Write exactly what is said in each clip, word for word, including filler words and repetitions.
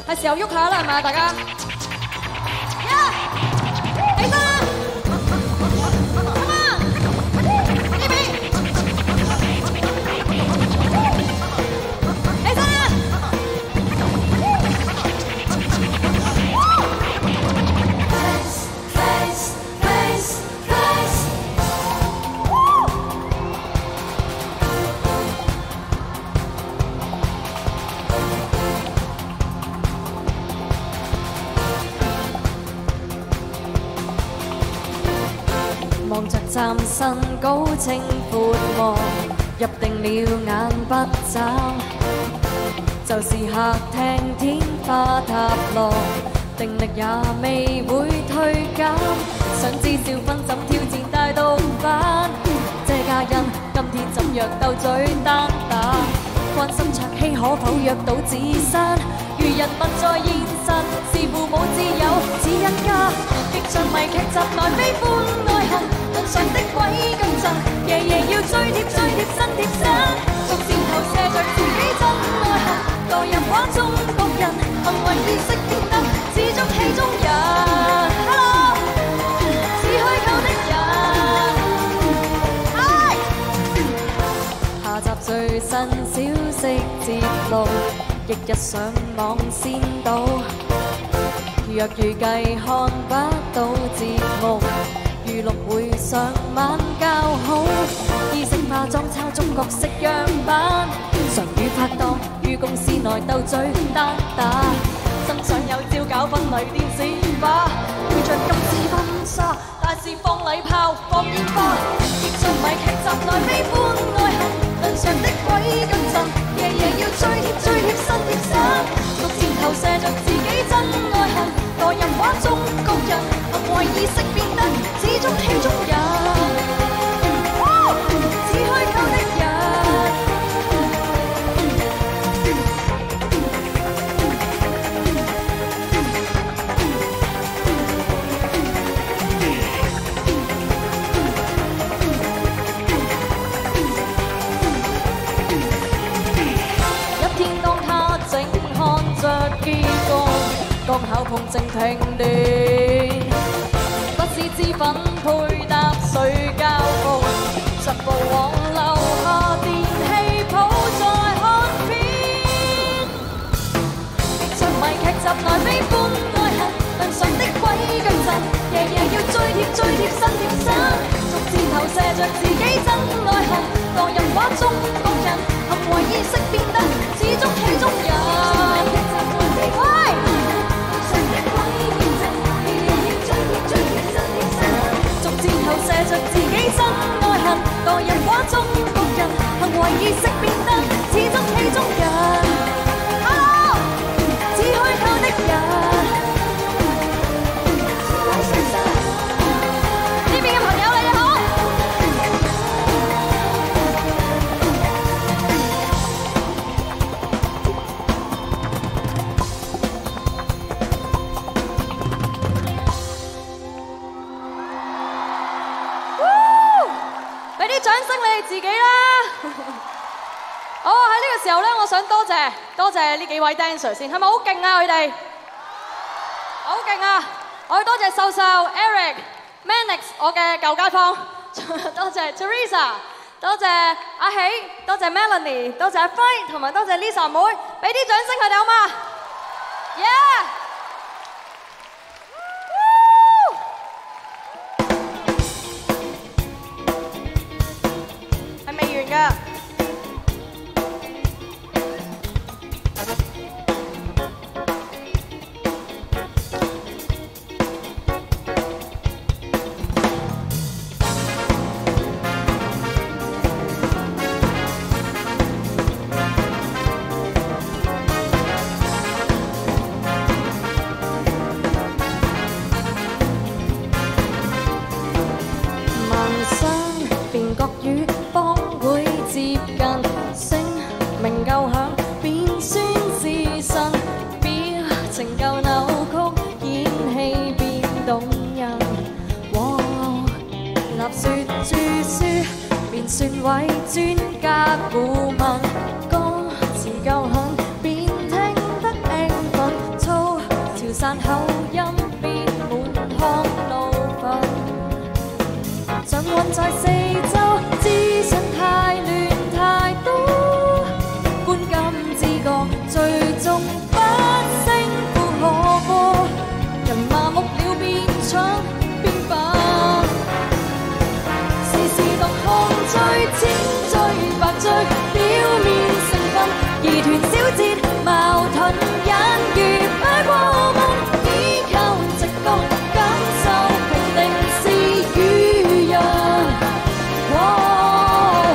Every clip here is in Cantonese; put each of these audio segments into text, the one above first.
係時候喐下啦，係咪啊？大家，起身啦！ 望着站身高清闊望，入定了眼不眨，就是客廳天花塌落，定力也未會退減。想知笑分怎挑戰大倒反？這家人今天怎樣鬥嘴單打？關心卓希可否約到子珊？如人物在現實，是父母自有只一家。極像迷劇集內悲歡愛恨，路上的鬼咁震，夜夜要追貼追貼身貼身，逐漸投射着自己真愛恨，代入畫中各人，行為意識變得似足戲中人。Hello， 似虛構的人。Hi， 下集最新消息節錄，翌日上網先到。若預計看不到節目，預錄會上晚較好。衣飾化妝抄中國式樣板，常與拍檔於公司內鬥嘴單打。心想有朝搞婚禮電視化，配着金絲婚紗，大肆放禮炮放煙花。亦像迷劇集內悲歡愛恨，輪上的鬼咁震，夜夜要追貼追貼身貼身，逐漸投射着自己真愛恨。代入畫中各人，行為意識變得似足戲中人，似虛構的人。一天當他正看着結局，剛巧碰正停電，不是脂粉配搭水膠布，實步往樓下電氣鋪再看片。像迷劇集內悲歡愛恨，輪上的鬼咁震，夜夜要追貼追貼身貼身，逐漸投射着自己真愛恨，代入畫中各人，行為意識變得似足戲中人。喂！投射着自己真愛恨，代入畫中各人，行為意識變得似足戲中人。Hello， 似虛構的人。呢邊嘅朋友你哋好。掌聲你哋自己啦！好，喺呢個時候咧，我想多謝多謝呢幾位 dancer 先，係咪好勁啊？佢哋好勁啊！我要多謝秀秀、Eric、Manix 我嘅舊街坊，多謝 Teresa， 多謝阿喜，多謝 Melanie， 多謝阿輝，同埋多謝 Lisa 妹，俾啲掌聲佢哋好嘛 ？Yeah！未完㗎。算位專家顧問，歌詞夠狠，便聽得興奮。 散口音變滿腔怒憤，像混在四周，資訊太亂太多，觀感知覺最終不勝負荷過，人麻木了變搶變笨，時時獨看最淺最白最表面成分，疑團小節矛盾隱喻不過問，依靠直覺感受評定是與人。哦、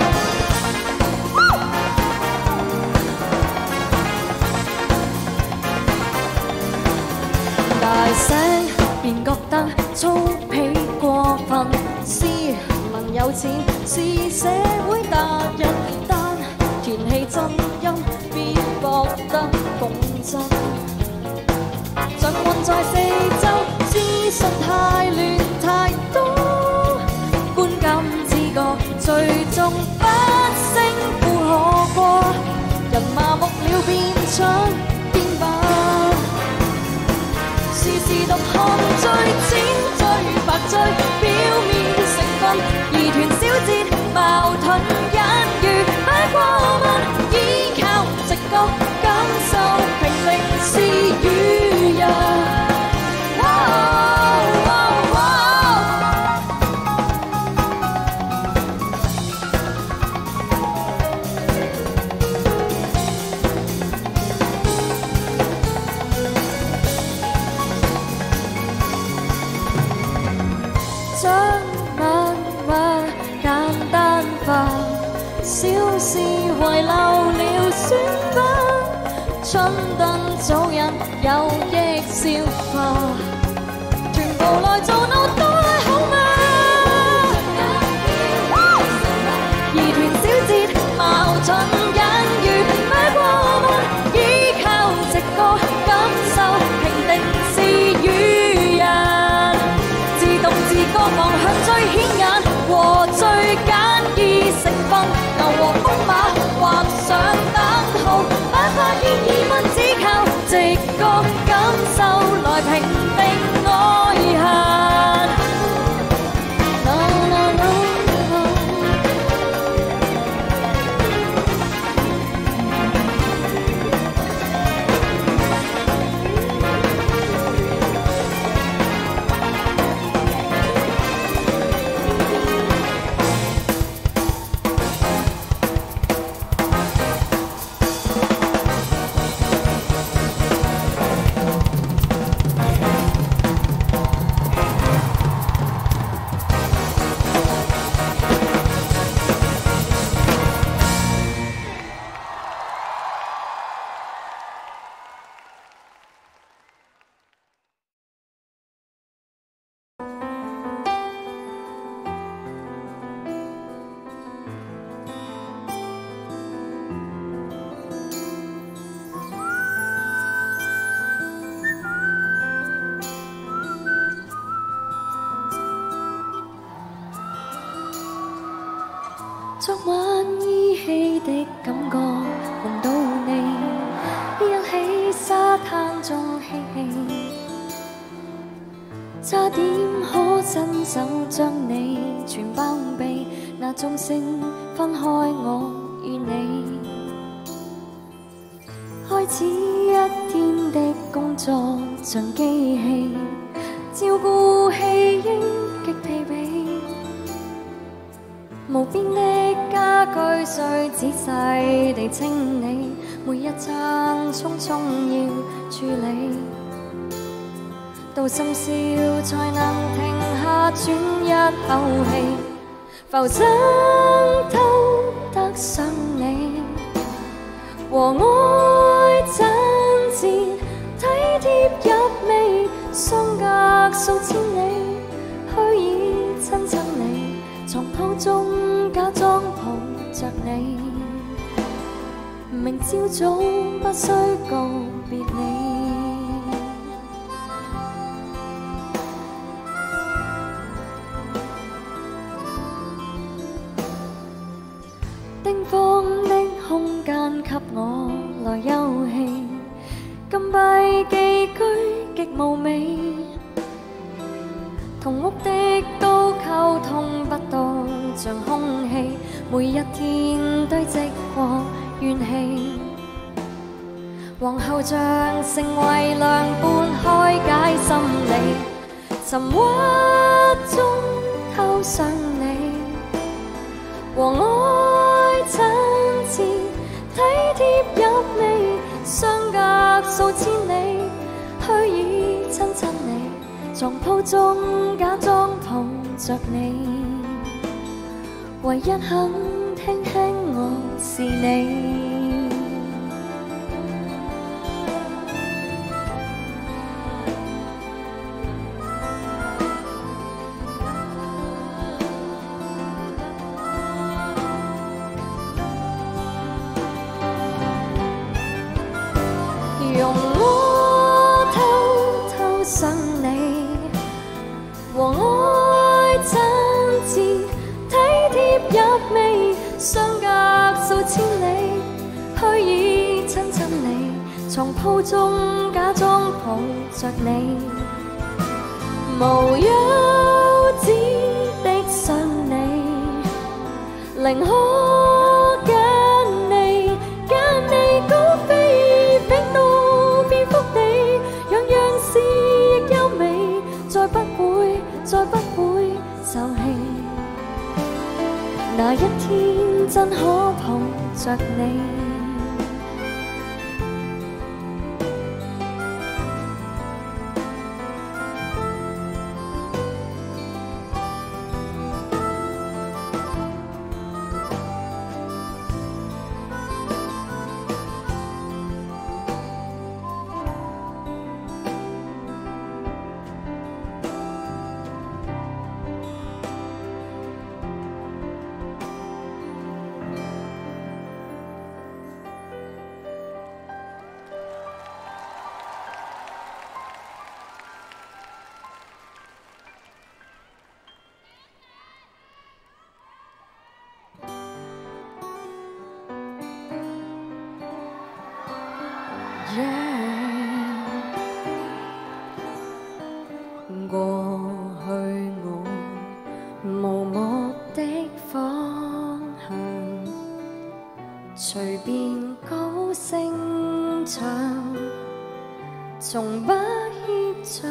大聲便覺得粗鄙過分，斯文有錢是社會達人，但填氣真音必覺得共振，像混在四周，資訊太亂太多，觀感知覺最終不勝負荷過，人麻木了變搶變笨，時時獨看最淺最白最表面成分，疑團小節矛盾隱喻不過問，依靠直覺感受評定是與人。哦哦哦、將密碼簡單化，小事遺留了損分，春燈早日有益消化，全部來做腦袋好嗎？疑團小節矛盾隱喻不過問，依靠直覺感受評定是與人，自動自覺望向最顯眼和最簡易成分，牛和風馬畫上等號，不發現疑問，只靠直覺感受來評定愛恨。No, no, no, no. 昨晚依稀的感覺，夢到你，一起沙灘中嬉戲，差點可伸手將你全包庇，那鐘聲分開我與你，開始一天的工作像機器，照顧棄嬰極疲憊。無邊的家居需仔細地清理，每一餐匆匆要處理，到深宵才能停下喘一口氣，浮生偷得上你，和愛真摯體貼入微，相隔數千里，虛擬親親你，床鋪中假裝抱着你，明朝早不需告別你。丁方的空間給我來休憩，禁閉寄居極無同屋的都溝通不到，像空氣，每一天堆積過怨氣。皇后像成為良伴，開解心理，沉鬱中偷上你，和愛親切體貼入微，相隔數千里，虛擬親親你，床鋪中假裝抱着你，唯一肯聽聽我是你。容我偷偷想你，和愛親切體貼入微，相隔數千里，虛擬親親你，床鋪中假裝抱着你，無休止的想你，寧可跟你跟你高飛飛到再不會，再不會受氣，那一天真可抱着你。Yeah. 過去我無目的方向，隨便高聲唱，從不怯場。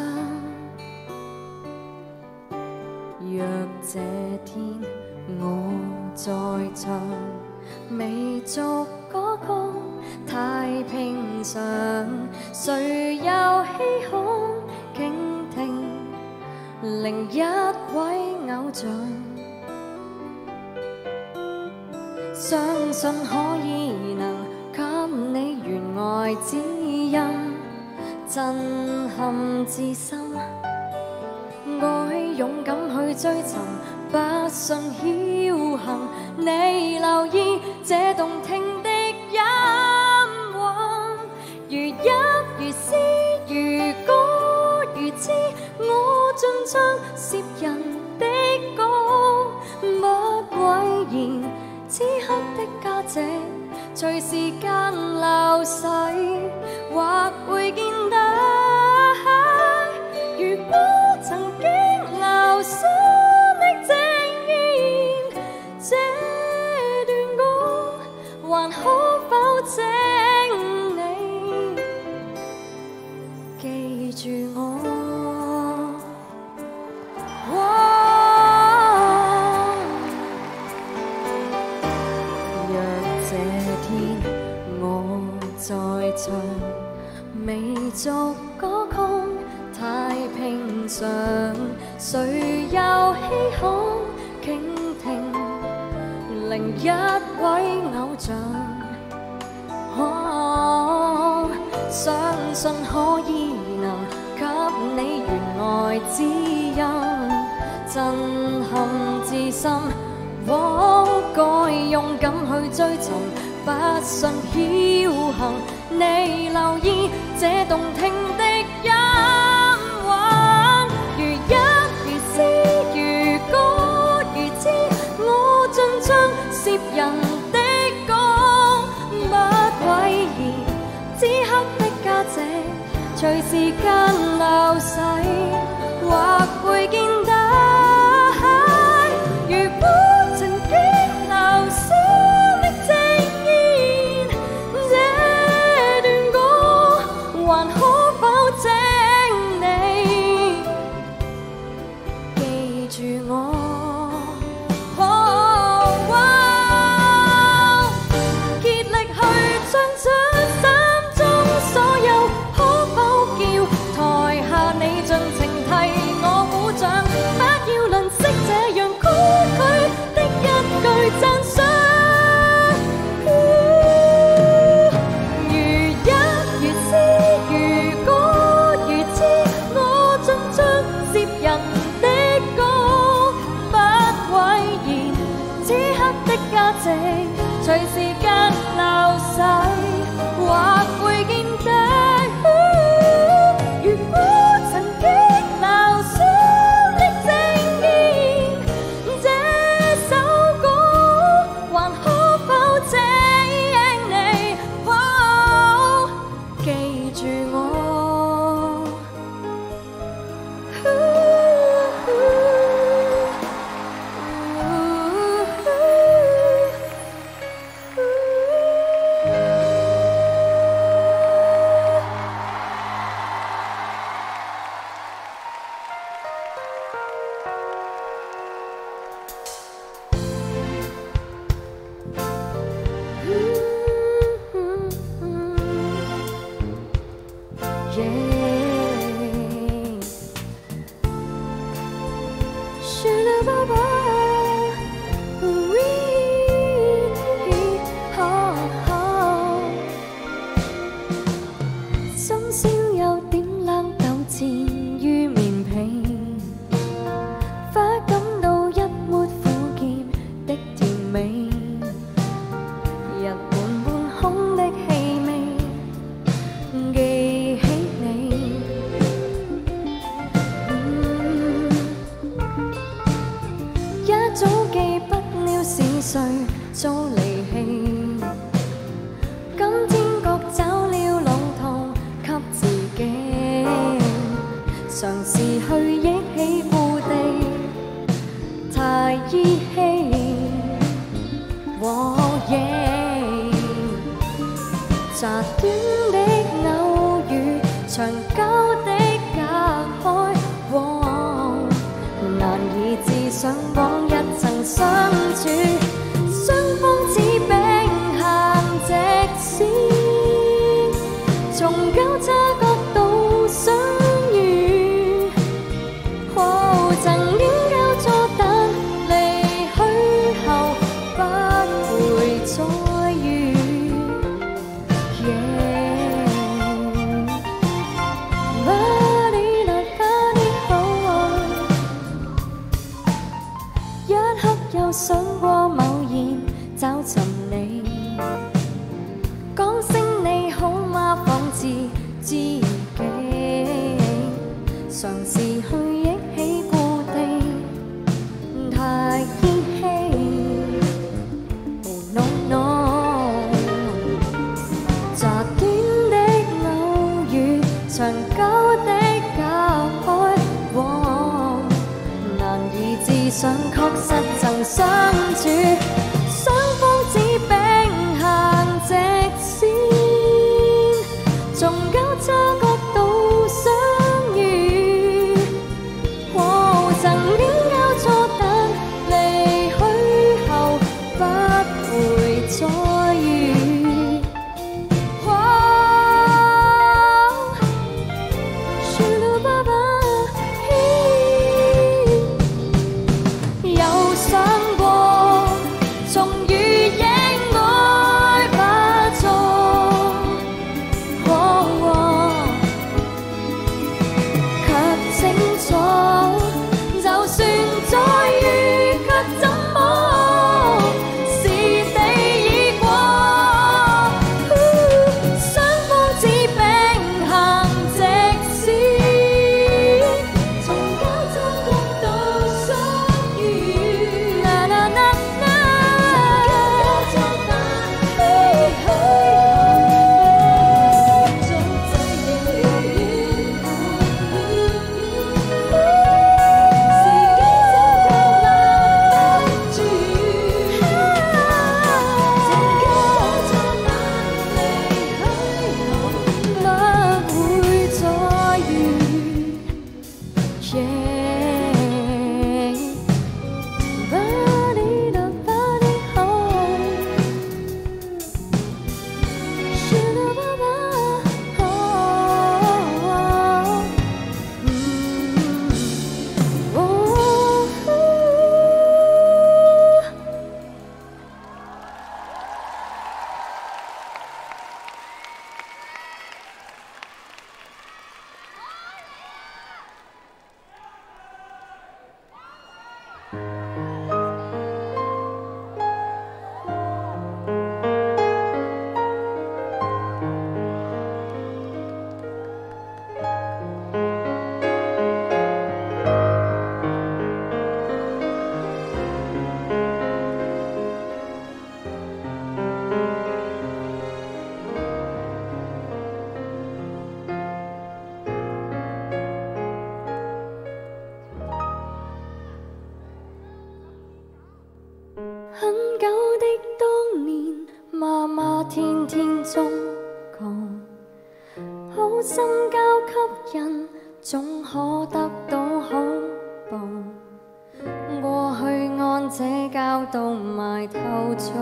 若這天我在場，未續歌曲太平常，誰又稀罕傾聽另一位偶像？相信可以能給你弦外之音，震撼至深。愛勇敢去追尋，不信僥倖。你留意這動聽的音韻，如泣如詩如歌如痴，我盡將攝人的歌，不諱言此刻的價值，隨時間流逝，或會見得。如果曾經流失的正言，這段歌還可否證你記住我？若這天我在場，未續歌曲太平常，誰又稀罕傾聽另一位偶像？哦，相信可以能給你弦外之音，震撼至深。我該勇敢去追尋，不信僥倖。你留意這動聽的音韻，如泣如詩如歌如痴，我盡將攝人的歌，不諱言此刻的價值，隨時間流逝，或會見到。 住我。竭力去唱出心中所有，可否叫台下你盡情替我鼓掌？不要吝嗇這樣高舉的一句讚賞。如一如詩，如歌如痴，我盡將接人的歌，不諱言此刻的價值，隨時間流逝，或會見的。如果曾激鬧傷的正言，這首歌還可否請你、哦、記住我。深宵有點冷，糾纏於棉被，忽感到一抹苦澀的甜美，人悶悶空的氣味，記起你。嗯，一早記不了是誰遭離棄，今天覺找了路途給自己，嘗試去憶起故地，太依稀。和夜乍短的偶遇，長久的隔開，往難以置想往日曾相處，雙方似並行直線，從交叉角度相遇，哦，曾經交錯但離去後不會再遇。巴里啦巴里好，一刻又想過某然找尋你，講聲你好嗎？仿似知己，嘗試去憶起故地，太依稀。No no， 乍短的偶遇，長久的隔開，往難以置想，確實曾相處，雙方只並行直線，從交叉角度相遇，哦，曾經交錯但離去後不會再遇。哦，樹了爸爸，有想過重遇應該不錯，哦，卻清楚，就算很久的當年，媽媽天天忠告，好心交給人，總可得到好報。過去按這教導埋頭做，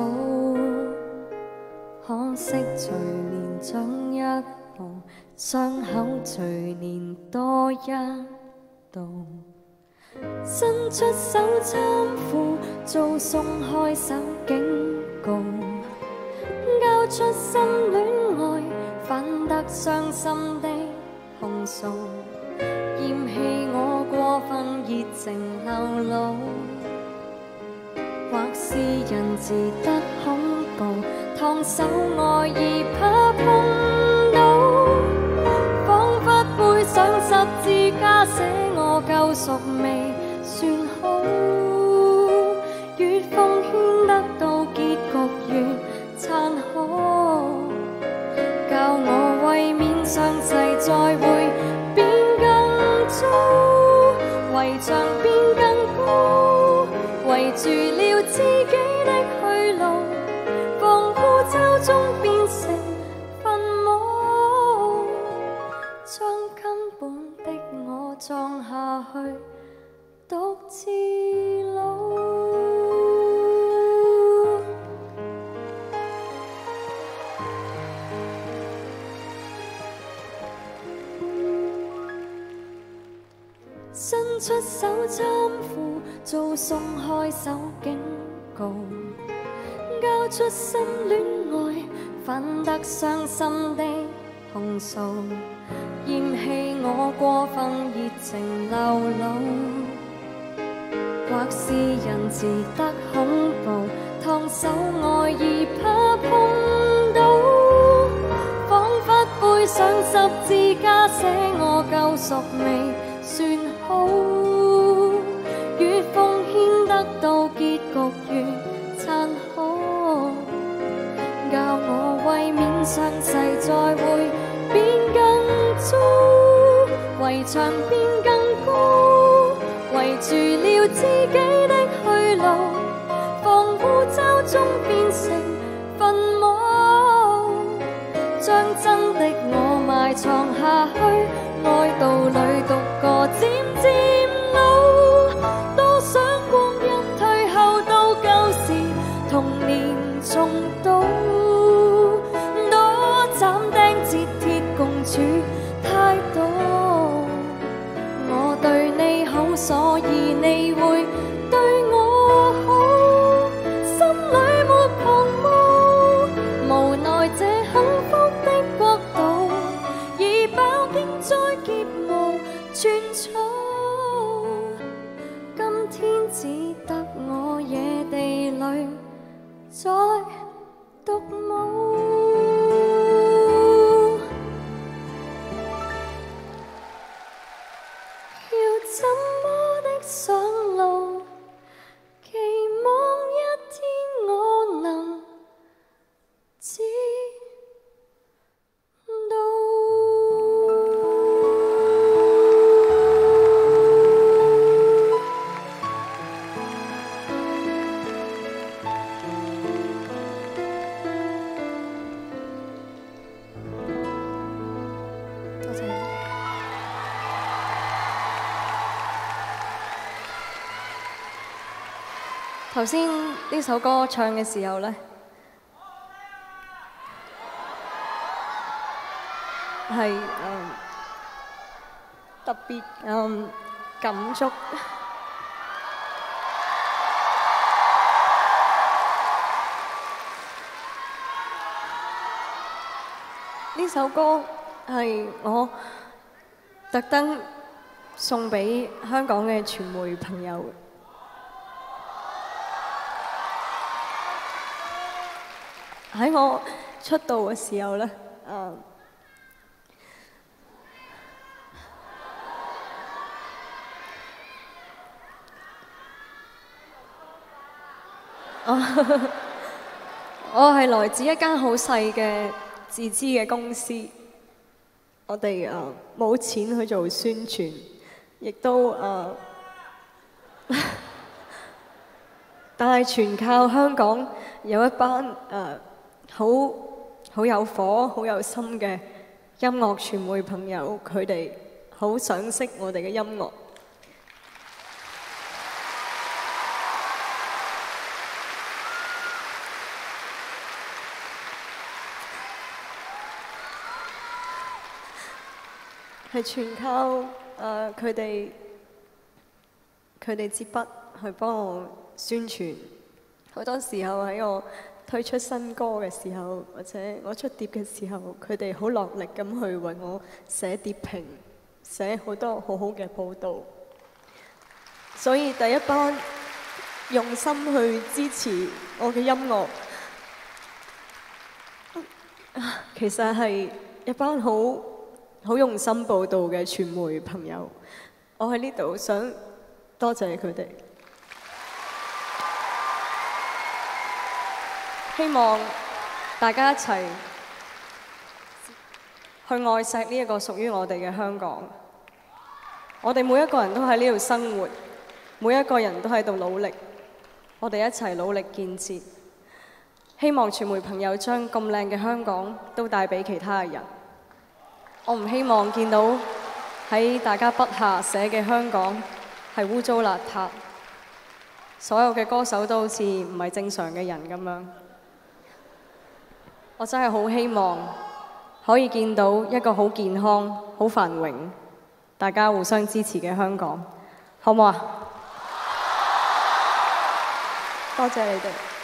可惜隨年長一步，傷口隨年多一道。伸出手參扶，遭鬆開手警告，交出心戀愛，反得傷心的控訴，嫌棄我過分熱情流露，或是人自得恐怖，燙手愛意怕碰到，彷彿背上十字架寫我救贖未算好，越奉獻得到結局越殘酷，教我為免上世再會變更糟，圍牆變更高，圍住了自己的去路，防護罩中變成墳墓，將根本的我葬下去，獨自老。伸出手參扶，遭鬆開手警告，交出心戀愛，反得傷心的控訴，嫌棄我過分熱情流露，或是人自得恐怖，燙手愛意怕碰到，彷彿背上十字架寫我救贖未算好，越奉獻得到結局越殘酷，教我為免上世再會變更糟，圍牆變更高，圍住了自己的去路，防護罩中變成墳墓，將真的我埋藏下去，愛道裏獨個漸漸老，多想光陰退後到舊時童年重蹈，多斬釘截鐵共處態度，我對你好，所以你會對我好，心裏沒狂妄，無奈這幸福的國度已飽經災劫無寸草，今天只得我野地裏在獨舞。要怎麼的上路，期望一天我能知道。多謝你。頭先呢首歌唱嘅時候呢，係嗯特別嗯感觸。呢首歌係我特登送俾香港嘅傳媒朋友。 喺我出道嘅時候咧，誒。我係來自一間好細嘅自資嘅公司，我哋誒冇錢去做宣傳，亦都誒，呃、但係全靠香港有一班誒好好有火、好有心嘅音樂傳媒朋友，佢哋好賞識我哋嘅音樂。係全靠誒佢哋佢哋支筆去幫我宣傳，好多時候喺我推出新歌嘅時候，或者我出碟嘅時候，佢哋好落力咁去為我寫碟評，寫好多好好嘅報導。所以第一班用心去支持我嘅音樂，其實係一班好好用心報導嘅傳媒朋友，我喺呢度想多謝佢哋。希望大家一齊去愛錫呢一個屬於我哋嘅香港。我哋每一個人都喺呢度生活，每一個人都喺度努力，我哋一齊努力建設。希望傳媒朋友將咁靚嘅香港都帶俾其他人。我唔希望見到喺大家筆下寫嘅香港係污糟邋遢，所有嘅歌手都好似唔係正常嘅人咁樣。我真係好希望可以見到一個好健康、好繁榮、大家互相支持嘅香港，好唔好啊？多謝你哋。